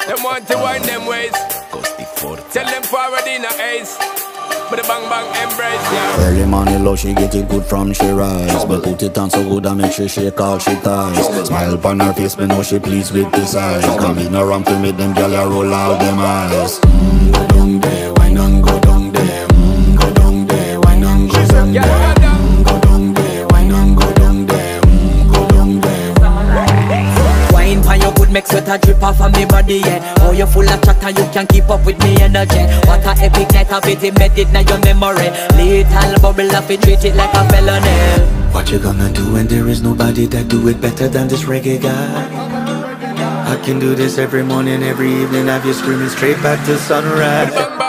Them want to wind them ways. Tell them forward in a ace. But the bang bang embrace, yeah. Early morning love, she get it good from she rise. But put it on so good I make she shake all she ties. Smile upon her face, me know she pleased with this eyes. Come in around to make them gyal roll out them eyes. Go down there, why not go down there? Go down there, why not go down there? Go down there, why not go down there? Go down there. Wine for your good make sweat a drip off of me body, yeah. Oh, you full of chatter, you can keep up with me energy. What a epic night of it, embedded in your memory. Little bubble up, it treat it like a felony. What you gonna do when there is nobody that do it better than this reggae guy? I can do this every morning, every evening, have you screaming straight back to sunrise.